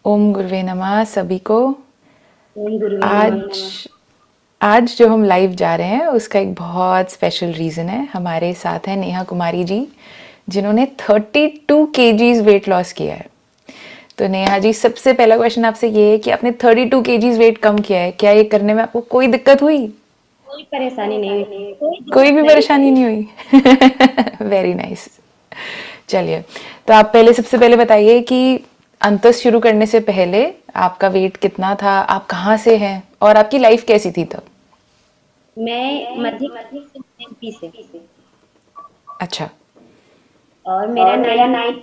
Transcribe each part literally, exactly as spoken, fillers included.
ओम गुरुवे नमः सभी को। ओम गुरुवे आज नमः। आज जो हम लाइव जा रहे हैं उसका एक बहुत स्पेशल रीज़न है। हमारे साथ है नेहा कुमारी जी, जिन्होंने बत्तीस केजीज वेट लॉस किया है। तो नेहा जी, सबसे पहला क्वेश्चन आपसे ये है कि आपने बत्तीस केजीज वेट कम किया है, क्या ये करने में आपको कोई दिक्कत हुई? कोई परेशानी नहीं हुई, कोई कोई भी परेशानी नहीं हुई? Very nice. चलिए, तो आप पहले सबसे पहले बताइए कि अंतस शुरू करने से पहले आपका वेट कितना था, आप कहाँ से हैं और आपकी लाइफ कैसी थी तब? मैं मध्य प्रदेश से, एमपी से। अच्छा। और मेरा मेरा नाइन।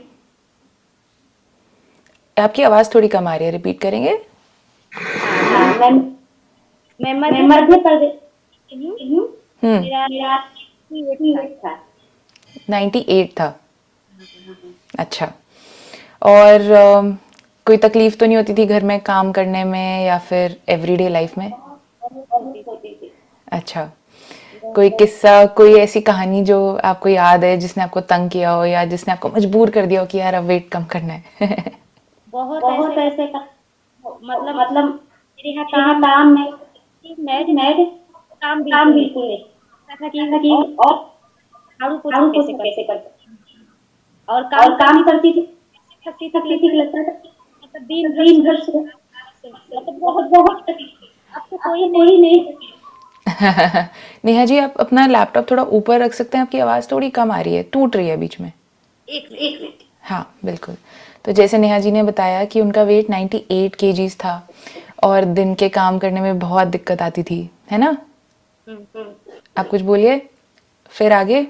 आपकी आवाज़ थोड़ी कम आ रही है, रिपीट करेंगे? हाँ, मैं मैं मैं मध्य प्रदेश से हूँ। हम्म। मेरा मेरा अट्ठासी था। अट्ठानवे था। अच्छा। और अम, कोई तकलीफ तो नहीं होती थी घर में काम करने में या फिर एवरीडे लाइफ में? होती थी। अच्छा। कोई किस्सा, कोई ऐसी कहानी जो आपको याद है जिसने आपको तंग किया हो या जिसने आपको मजबूर कर दिया हो कि यार अब वेट कम करना है? बहुत बहुत ऐसे का मतलब मतलब मेरे यहाँ काम काम नहीं, मैं मैं काम काम बिल्कुल नहीं ऐसा था कि और झाड़ू पोछा कैसे कैसे करते और काम काम करती थी, थकती थकती थी, लगता था मतलब दिन भर दिन भर से मतलब बहुत बहुत अब तो कोई कोई नहीं। नेहा जी, आप अपना लैपटॉप थोड़ा ऊपर रख सकते हैं? आपकी आवाज़ थोड़ी कम आ रही है, टूट रही है बीच में। एक एक मिनट। हाँ बिल्कुल। तो जैसे नेहा जी ने बताया कि उनका वेट अट्ठानवे केजीज था और दिन के काम करने में बहुत दिक्कत आती थी, है ना? आप कुछ बोलिए फिर आगे।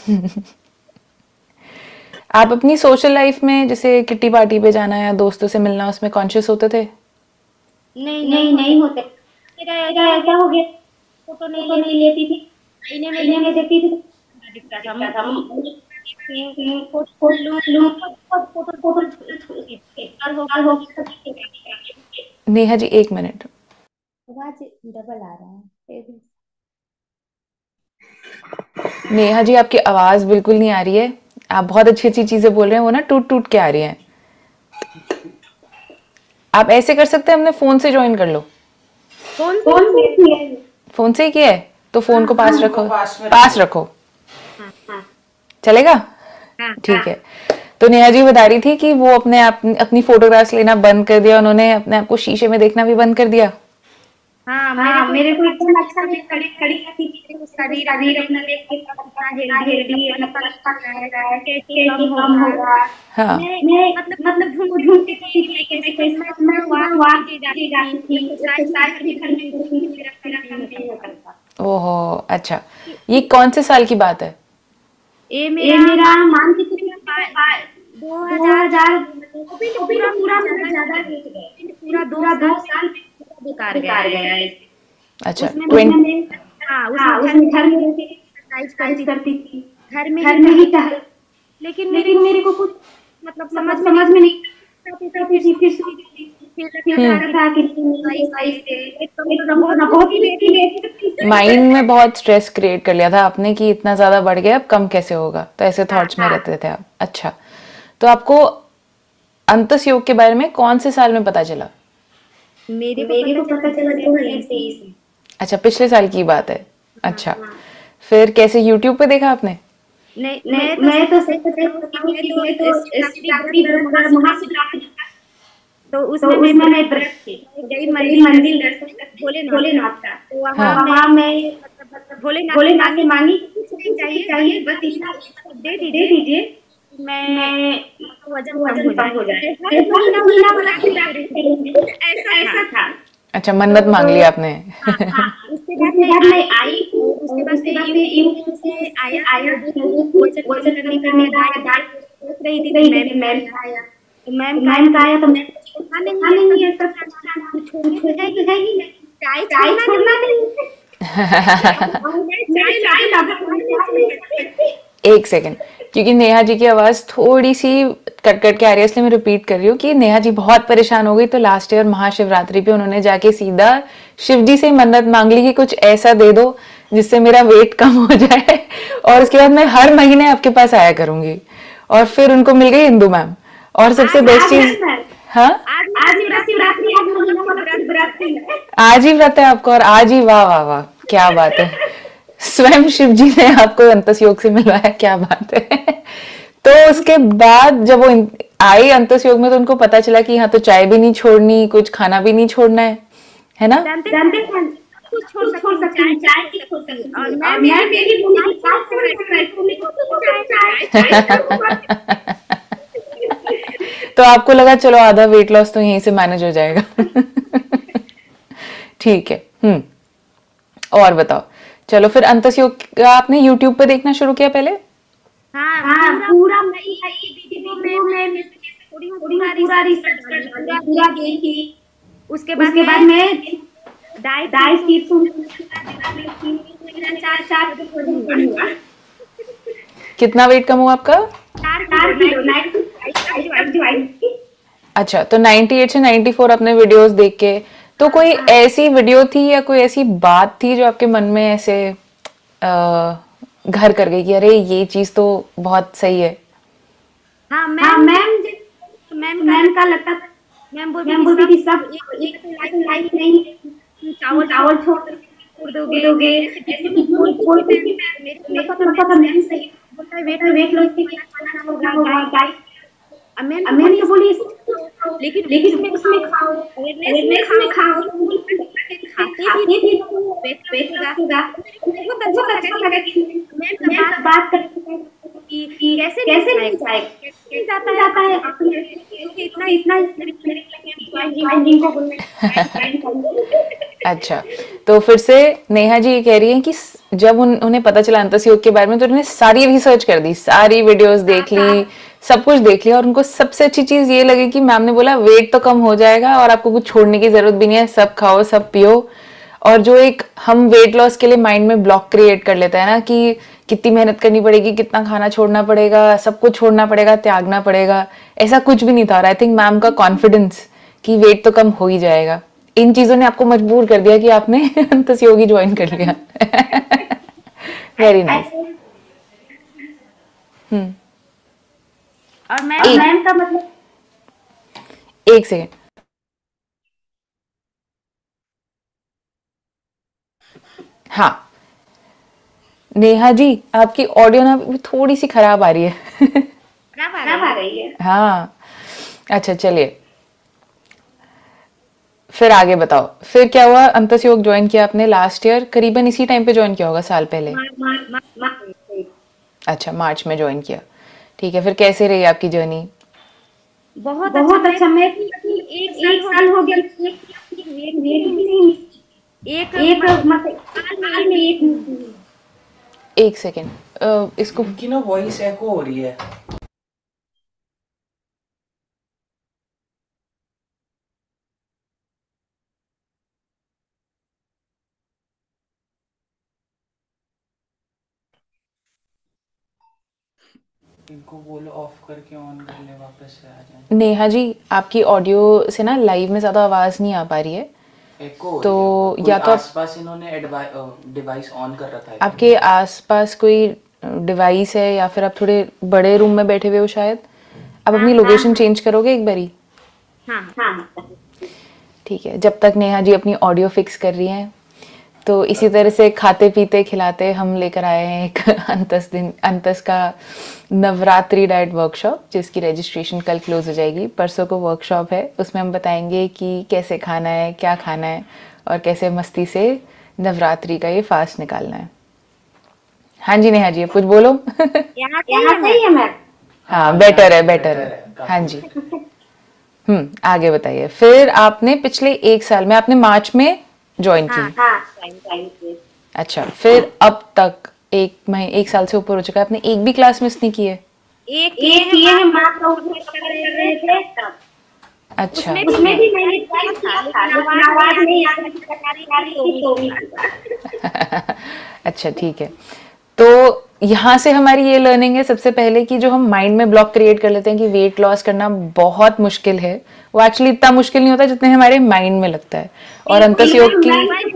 आप अपनी सोशल लाइफ में जैसे किट्टी पार्टी पे जाना या दोस्तों से मिलना, उसमें कॉन्शियस होते थे? नहीं नहीं नहीं होते। मेरा ऐसा हो गया, गया फोटो नहीं फोटो नहीं लेती थी, आईने में आईने में देखती थी, दिखता था फोटो लूं लूं फोटो फोटो और हो नेहा जी एक मिनट। आवाज डबल आ रहा है। नेहा जी, आपकी आवाज़ बिल्कुल नहीं आ रही है। आप बहुत अच्छी अच्छी चीज़ें बोल रहे हैं, वो ना टूट टूट के आ रही हैं। आप ऐसे कर सकते हैं, अपने फ़ोन से ज्वाइन कर लो। कौन कौन सी फ़ोन से ही किया है तो फ़ोन को पास रखो, पास रखो, हाँ हाँ चलेगा? ठीक है। तो नेहा जी बता रही थी कि वो अपने आप अपनी फोटोग्राफ्स लेना बंद कर दिया, उन्होंने अपने आप को शीशे में देखना भी बंद कर दिया। हाँ, हाँ, मेरे को एकदम अच्छा मैं खड़ी खड़ी थी, शरीर शरीर अपना देख के कितना हेल्दी हेल्दी अपना पतला लग रहा है, कैसे कम होगा। हाँ। मैं मतलब मतलब ढूंढ ढूंढ के चीज लेके देखो, मैं मैं सुबह वॉक की जाती थी, एक्सरसाइज भी घर में करती थी, मेरा मेरा काम नहीं होता था। ओहो, अच्छा। ये कौन से साल की बात है? ये मेरा मान के चलिए दो हजार अभी तो पूरा मतलब ज्यादा पूरा दो दो साल बेकार गया है। अच्छा। उसमें ट्वेंटी। मैंने हाँ उसमें घर में रहती थी, एक्सरसाइज करती थी, घर में घर में ही टहल, लेकिन मेरे को लेकिन मेरे को कुछ मतलब मतलब समझ में समझ नहीं में नहीं आती थी। फिर फिर लगता था कि एक्सरसाइज से एक कम तो बहुत बहुत ही लेती माइंड में बहुत स्ट्रेस क्रिएट कर लिया था आपने कि इतना ज्यादा बढ़ गया, अब कम कैसे होगा, तो ऐसे थॉट्स में रहते थे आप। अच्छा, तो आपको अंतस योग के बारे में कौन से साल में पता चला? मेरे को मेरे को पता चला दो हजार तेईस में। अच्छा, पिछले साल की बात है। अच्छा, फिर कैसे, यूट्यूब पे देखा आपने? नहीं मैं तो मैं तो सच बताऊं कि मैं तो शिवरात्रि व्रत महाशिवरात्रि तो उसमें मैं व्रत थी, गई मंदिर मंदिर दर्शन भोलेनाथ भोलेनाथ का, तो वहाँ वहाँ मैं मतलब भोलेनाथ से मांगी कुछ नहीं चाहिए, चाहिए बस इतना दे दीजिए मैं वजन कम हो जाए, हर महीना महीना शिवरात्रि करूंगी, ऐसा था। अच्छा, मन्नत मांग लिया आपने। हाँ, उसके बाद मैं आई, उसके बाद से यूट्यूब से आया आया वजन कम करने का डाइट सोच रही थी, मैम मैम आया तो मैम का आया तो मैम हाँ नहीं नहीं ऐसा कुछ छोड़ने तो है ही नहीं, चाय चाय छोड़ना नहीं। एक सेकंड, क्योंकि नेहा जी की आवाज थोड़ी सी कट कट के आ रही है, इसलिए मैं रिपीट कर रही हूँ कि नेहा जी बहुत परेशान हो गई, तो लास्ट ईयर महाशिवरात्रि पे उन्होंने जाके सीधा शिव जी से मन्नत मांग ली कि कुछ ऐसा दे दो जिससे मेरा वेट कम हो जाए और उसके बाद मैं हर महीने आपके पास आया करूंगी। और फिर उनको मिल गई इंदु मैम। और सबसे बेस्ट चीज, हाँ आज शिवरात्रि, आज व्रत है, आज ही व्रत है आपको, और आज ही, वाह वाह वाह, क्या बात है। स्वयं शिव जी ने आपको अंतस योग से मिलवाया, क्या बात है। तो उसके बाद जब वो आई अंतस योग में, तो उनको पता चला कि हाँ तो चाय भी नहीं छोड़नी, कुछ खाना भी नहीं छोड़ना है, है ना? जानते थे कुछ छोड़ छोड़ सकती हूँ, चाय की छोड़ सकती हूँ, और मैं मैं मेरी मम्मी की बात कर रही तो आपको लगा चलो आधा वेट लॉस तो यहीं से मैनेज हो जाएगा। ठीक है। हम्म और बताओ, चलो फिर अंतस योग आपने यूट्यूब पे देखना शुरू किया पहले? हाँ, हाँ पूरा वीडियो में थोड़ी पूरा रिसर्च कर पूरा देखी। उसके बाद उसके बाद मैं डाइट डाइट टिप्स चार चार कितना वेट कम हुआ आपका? चार किलो। अच्छा, तो अट्ठानवे से चौरानवे अपने वीडियोस देख के, तो कोई ऐसी वीडियो थी या कोई ऐसी बात थी जो आपके मन में ऐसे आ, घर कर गई कि अरे ये चीज तो बहुत सही है? हाँ मैम मैम मैम का लगता था, मैम बोलती थी सब एक लाइफ नहीं, चावल चावल छोड़ छोड़ दोगे, ऐसे बोल बोलते हैं। मेरे को लगता था मैम सही बोलता है, वेट वेट लॉस के लिए खाना होगा, डाइट। मैम मैम तो बोली लेकिन लेकिन उसमें उसमें खाओ, अवेयरनेस में खाओ, खाते भी वेट लॉस होगा। बहुत अच्छा लगा कि मैम बात करते कि कैसे कैसे नहीं जाएगा, कैसे जाता जाता है इतना इतना जिम को बोलना। अच्छा, तो फिर से नेहा जी ये कह रही हैं कि जब उन, उन्हें पता चला अंतस योग के बारे में, तो उन्होंने सारी रिसर्च कर दी, सारी वीडियोस देख ली, सब कुछ देख लिया, और उनको सबसे अच्छी चीज ये लगी कि मैम ने बोला वेट तो कम हो जाएगा और आपको कुछ छोड़ने की जरूरत भी नहीं है, सब खाओ सब पियो। और जो एक हम वेट लॉस के लिए माइंड में ब्लॉक क्रिएट कर लेता है ना कि कितनी मेहनत करनी पड़ेगी, कितना खाना छोड़ना पड़ेगा, सब कुछ छोड़ना पड़ेगा, त्यागना पड़ेगा, ऐसा कुछ भी नहीं था। और आई थिंक मैम का कॉन्फिडेंस कि वेट तो कम हो ही जाएगा, इन चीजों ने आपको मजबूर कर दिया कि आपने अंतस योगी ज्वाइन कर लिया। Very nice. हम्म और मैम का मतलब, एक सेकेंड, हाँ नेहा जी आपकी ऑडियो ना थोड़ी सी खराब आ रही है। खराब आ रही है। हाँ अच्छा चलिए, फिर आगे बताओ, फिर क्या हुआ? अंतस योग ज्वाइन किया आपने लास्ट ईयर, करीबन इसी टाइम पे ज्वाइन किया होगा, साल पहले। अच्छा, मार्च में ज्वाइन किया, ठीक है। फिर कैसे रही आपकी जर्नी? बहुत बहुत अच्छा। मैं एक साल हो गया, एक एक साल में एक एक सेकेंड, इसको इनकी ना वॉइस एको हो रही है। इनको बोलो ऑफ करके ऑन कर ले, वापस से आ जाए। नेहा जी आपकी ऑडियो से ना लाइव में ज्यादा आवाज नहीं आ पा रही है, एको तो या तो आसपास इन्होंने डिवाइस ऑन कर रखा है। आपके आसपास कोई डिवाइस है या फिर आप थोड़े बड़े रूम में बैठे हुए हो शायद? आप अपनी लोकेशन चेंज करोगे एक बारी? हाँ हाँ ठीक है, जब तक नेहा जी अपनी ऑडियो फिक्स कर रही हैं, तो इसी तरह से खाते पीते खिलाते हम लेकर आए हैं एक अंतस दिन अंतस का नवरात्रि डाइट वर्कशॉप, जिसकी रजिस्ट्रेशन कल क्लोज हो जाएगी। परसों को वर्कशॉप है, उसमें हम बताएंगे कि कैसे खाना है, क्या खाना है, और कैसे मस्ती से नवरात्रि का ये फास्ट निकालना है। हाँ जी नेहा जी, कुछ बोलो। यहाँ सही है मैम? हाँ बेटर है, बेटर है। हाँ जी, हम्म आगे बताइए। फिर आपने पिछले एक साल में, आपने मार्च में ज्वाइन की? हाँ, अच्छा, फिर अब तक एक महीने एक साल से ऊपर हो चुका है, आपने एक भी क्लास मिस नहीं की है? एक एक ये है मात्र कर रहे थे तब। अच्छा, उसमें भी मैंने ट्राई किया था, लेकिन आवाज नहीं आ रही थी तो। अच्छा ठीक है। तो यहाँ से हमारी ये लर्निंग है सबसे पहले कि जो हम माइंड में ब्लॉक क्रिएट कर लेते हैं कि वेट लॉस करना बहुत मुश्किल है, वो एक्चुअली इतना मुश्किल नहीं होता जितने हमारे माइंड में लगता है। और अंतस योग की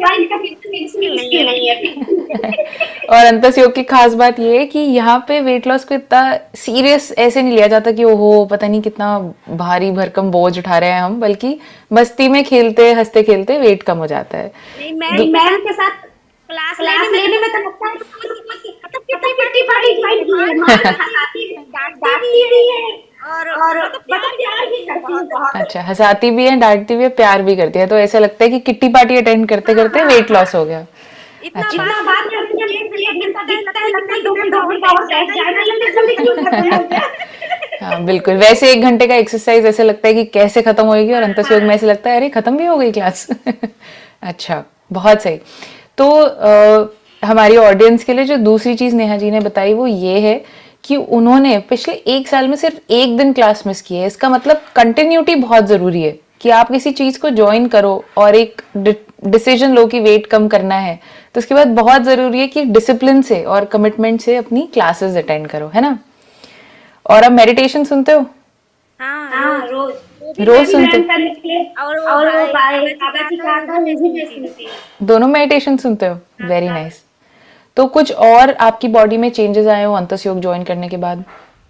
और अंतस योग की खास बात ये है कि यहाँ पे वेट लॉस को इतना सीरियस ऐसे नहीं लिया जाता कि ओहो पता नहीं कितना भारी भरकम बोझ उठा रहे हैं हम, बल्कि मस्ती में खेलते हंसते खेलते वेट कम हो जाता है। मैम के साथ क्लास क्लास लेने में तो लगता है मतलब कितनी बड़ी बड़ी फाइट की है, मार हंसाती है, डांटती भी है और और मतलब प्यार भी करती है बहुत। अच्छा, हंसाती भी है, डांटती भी है, प्यार भी करती है, तो ऐसा लगता है कि किट्टी पार्टी अटेंड करते करते वेट लॉस हो गया। अच्छा, बात करती है एक घंटा दिखता है लगता है दो घंटा और बैठ जाएगा, जल्दी जल्दी क्यों खत्म हो गया। हाँ बिल्कुल, वैसे एक घंटे का एक्सरसाइज ऐसे लगता है कि कैसे खत्म होएगी, और अंतस योग में ऐसे लगता है अरे खत्म भी हो गई क्लास। अच्छा, बहुत सही। तो आ, हमारी ऑडियंस के लिए जो दूसरी चीज नेहा जी ने बताई वो ये है कि उन्होंने पिछले एक साल में सिर्फ एक दिन क्लास मिस की है। इसका मतलब कंटिन्यूटी बहुत जरूरी है कि आप किसी चीज को ज्वाइन करो और एक डिसीजन लो कि वेट कम करना है, तो उसके बाद बहुत जरूरी है कि डिसिप्लिन से और कमिटमेंट से अपनी क्लासेस अटेंड करो, है ना। और आप मेडिटेशन सुनते हो? हाँ, हाँ, रोज रोज सुनते और और वो बाबा जी का आता है वो भी सुनती हूँ। दोनों मेडिटेशन सुनते हो? Very nice. तो कुछ और आपकी बॉडी में चेंजेस आए हो अंतस योग ज्वाइन करने के बाद?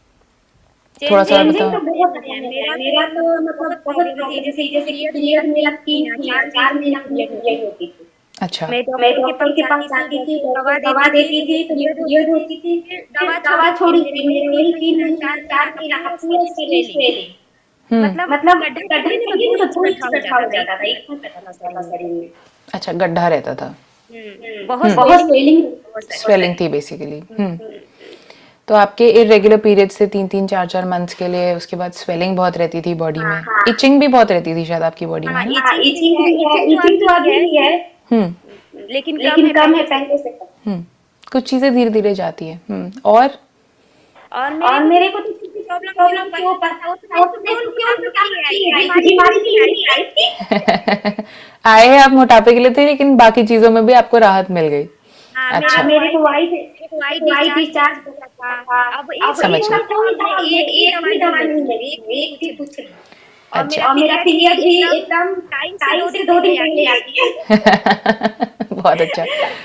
थोड़ा सा बताओ। तो बहुत मेरा मेरा तो मतलब बहुत प्रॉब्लम थी, जैसे जैसे पीरियड मेरा तीन चार चार महीना पीरियड होती थी। अच्छा, मैं डॉक्टर के पास जाती थी, दवा देती थी, पीरियड होती थी, दवा दवा छोड़ी थी, मेरे वही तीन महीना चार महीना पूरे शरीर से मतलब मतलब गड्ढा नहीं तो पूरा इकट्ठा हो जाता था, एक इकट्ठा शरीर में। अच्छा, गड्ढा रहता था, बहुत बहुत स्वेलिंग स्वेलिंग थी बेसिकली। हम्म तो आपके इरेगुलर पीरियड से तीन तीन चार चार मंथ्स के लिए, उसके बाद स्वेलिंग बहुत रहती थी बॉडी में, इचिंग भी बहुत रहती थी शायद आपकी बॉडी में, इचिंग इचिंग तो अभी भी है, हम्म लेकिन लेकिन कम है पहले से। हम्म कुछ चीजें धीरे धीरे जाती है। हम्म और और मेरे को तो प्रॉब्लम प्रॉब्लम क्यों पता होता है तो क्यों क्यों बीमारी की आई थी। आए हैं आप मोटापे के लिए थे, लेकिन बाकी चीजों में भी आपको राहत मिल गई। अच्छा, मेरे को वाई वाई डिस्चार्ज हो गया था। अब समझ एक कोई दवा एक एक भी दवा नहीं मिली, एक भी कुछ नहीं। अच्छा, और मेरा पीरियड भी एकदम टाइम से दो दिन पहले आती है। बहुत अच्छा।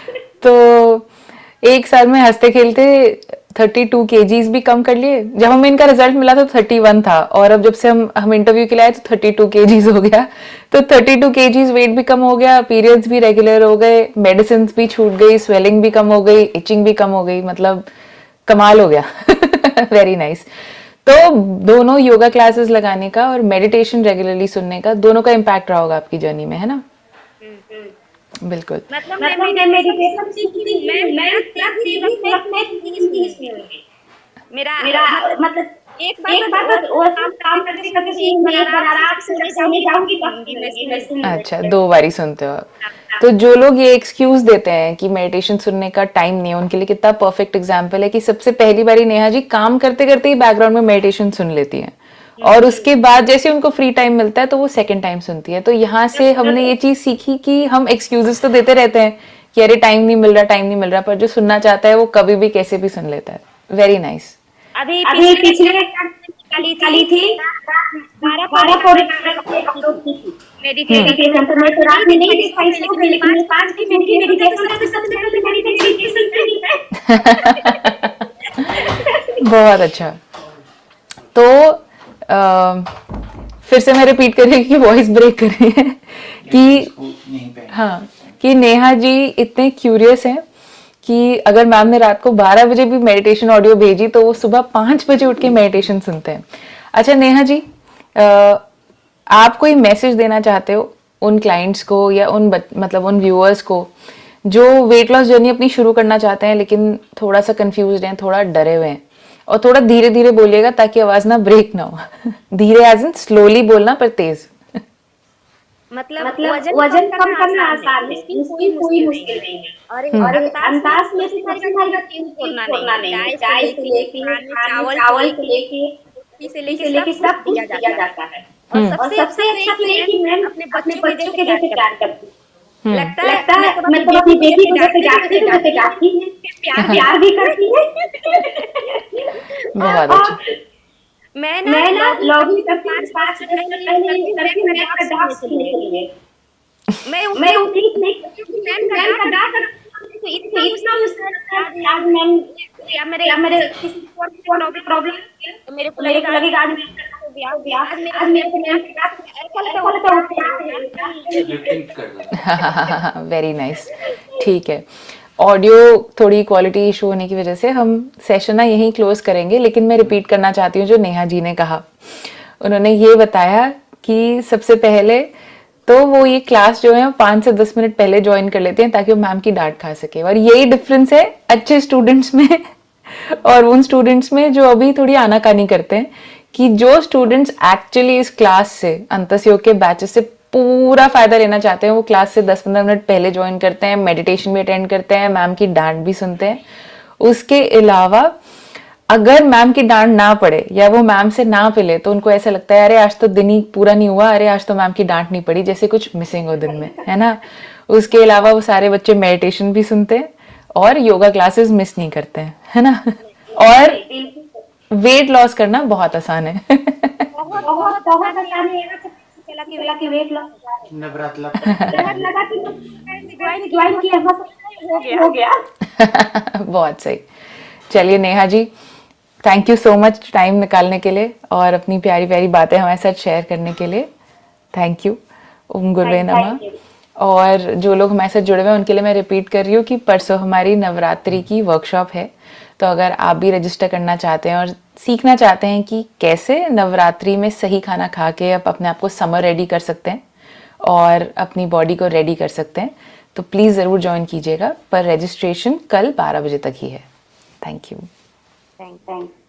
तो एक साल में हंसते खेलते थर्टी टू केजीज भी कम कर लिए। जब हमें इनका रिजल्ट मिला तो थर्टी वन था, और अब जब से हम हम इंटरव्यू के लिए आए तो थर्टी टू केजीज हो गया। तो थर्टी टू केजीज वेट भी कम हो गया, पीरियड्स भी रेगुलर हो गए, मेडिसिन भी छूट गई, स्वेलिंग भी कम हो गई, इचिंग भी कम हो गई, मतलब कमाल हो गया। Very nice. तो दोनों योगा क्लासेस लगाने का और मेडिटेशन रेगुलरली सुनने का, दोनों का इम्पैक्ट रहा होगा आपकी जर्नी में, है ना। बिल्कुल, मतलब मैं मेडिटेशन सीखी थी, मैं मैं त्याग दी मैं तीस में मेरा मेरा मतलब एक बार एक बार वो काम करते करते सीख मैं आराम से सोने जाऊंगी। अच्छा, दो बारी सुनते हो। तो जो लोग ये एक्सक्यूज देते हैं कि मेडिटेशन सुनने का टाइम नहीं है, उनके लिए कितना परफेक्ट एग्जांपल है कि सबसे पहली बारी नेहा जी काम करते करते ही बैकग्राउंड में मेडिटेशन सुन लेती हैं, और उसके बाद जैसे उनको फ्री टाइम मिलता है तो वो सेकंड टाइम सुनती है। तो यहाँ से हमने ये चीज सीखी कि हम एक्सक्यूजेस तो देते रहते हैं कि अरे टाइम नहीं मिल रहा टाइम नहीं मिल रहा, पर जो सुनना चाहता है वो कभी भी कैसे भी सुन लेता है। Very nice. अभी अभी पिछले कली कली थी बारह बारह पूरे अपलोड की थी मेडिटेशन, तो मैं तो रात में नहीं देख पाई थी, लेकिन पांच की मेडिटेशन तो सबसे पहले मेडिटेशन की है। बहुत अच्छा। तो आ, फिर से मैं रिपीट कर रही हूँ कि वॉइस ब्रेक कर रही है कि हाँ कि नेहा जी इतने क्यूरियस हैं कि अगर मैम ने रात को बारह बजे भी मेडिटेशन ऑडियो भेजी तो वो सुबह पाँच बजे उठ के मेडिटेशन सुनते हैं। अच्छा नेहा जी, आ, आप कोई मैसेज देना चाहते हो उन क्लाइंट्स को या उन मतलब उन व्यूअर्स को जो वेट लॉस जर्नी अपनी शुरू करना चाहते हैं लेकिन थोड़ा सा कंफ्यूज्ड हैं, थोड़ा डरे हुए हैं? और थोड़ा धीरे धीरे बोलिएगा ताकि आवाज ना ब्रेक ना हो। धीरे एज इन स्लोली बोलना पर तेज। मतलब वजन वजन कम करना आसान है, इसकी कोई मुश्किल नहीं है। और अंदाज में से सबसे पहले चीज छोड़ना नहीं है, चाय से लेके चावल से लेके से लेके सब दिया जाता है। और सबसे अच्छा तो ये कि मैं अपने बच्चों के जैसे प्यार करती हूँ। लगता है लगता है मैं तो अपनी बेटी को जैसे डांटती हूँ वैसे डांटती है, प्यार प्यार भी करती है। बहुत अच्छा। मैं ना मैं ना लॉगिन करती हूँ पाँच मिनट पहले ये करती हूँ बैक का डांस सुनने के लिए। मैं मैं उठी नहीं मैम का डांस तो इतना इतना मुझे आज मैम या मेरे या मेरे किसी प्रॉब्लम प्रॉब्लम तो मेरे को लगेगा लगेगा आज आज मेरे को मैम का डांस ऐसा लगता है रिपीट कर दो। Very nice. ठीक है, ऑडियो थोड़ी क्वालिटी इशू होने की वजह से हम सेशन ना यहीं क्लोज करेंगे, लेकिन मैं रिपीट करना चाहती हूँ जो नेहा जी ने कहा। उन्होंने ये बताया कि सबसे पहले तो वो ये क्लास जो है पाँच से दस मिनट पहले ज्वाइन कर लेते हैं ताकि वो मैम की डांट खा सके, और यही डिफरेंस है अच्छे स्टूडेंट्स में और उन स्टूडेंट्स में जो अभी थोड़ी आनाकानी करते हैं, कि जो स्टूडेंट्स एक्चुअली इस क्लास से अंतस्योग के बैचेस से पूरा फायदा लेना चाहते हैं वो क्लास से दस पंद्रह मिनट पहले ज्वाइन करते हैं, मेडिटेशन भी अटेंड करते हैं, मैम की डांट भी सुनते हैं। उसके अलावा अगर मैम की डांट ना पड़े या वो मैम से ना पिले तो उनको ऐसा लगता है अरे आज तो दिन ही पूरा नहीं हुआ, अरे आज तो मैम की डांट नहीं पड़ी, जैसे कुछ मिसिंग हो दिन में, है ना। उसके अलावा वो सारे बच्चे मेडिटेशन भी सुनते हैं और योगा क्लासेस मिस नहीं करते हैं, है ना। और वेट लॉस करना बहुत आसान है। बहुत बहुत बहुत आसान है चला के वाला के वेट लॉस नवरात्र लगा के ज्वाइन ज्वाइन किया हो गया हो गया। बहुत सही। चलिए Neha ji, thank you so much time निकालने के लिए और अपनी प्यारी प्यारी बातें हमारे साथ शेयर करने के लिए। Thank you. ओम गुरुवे नमः। और जो लोग हमारे साथ जुड़े हुए हैं उनके लिए मैं रिपीट कर रही हूँ कि परसों हमारी नवरात्रि की वर्कशॉप है, तो अगर आप भी रजिस्टर करना चाहते हैं और सीखना चाहते हैं कि कैसे नवरात्रि में सही खाना खा के आप अपने आप को समर रेडी कर सकते हैं और अपनी बॉडी को रेडी कर सकते हैं, तो प्लीज़ ज़रूर ज्वाइन कीजिएगा। पर रजिस्ट्रेशन कल बारह बजे तक ही है। Thank you. Thank thank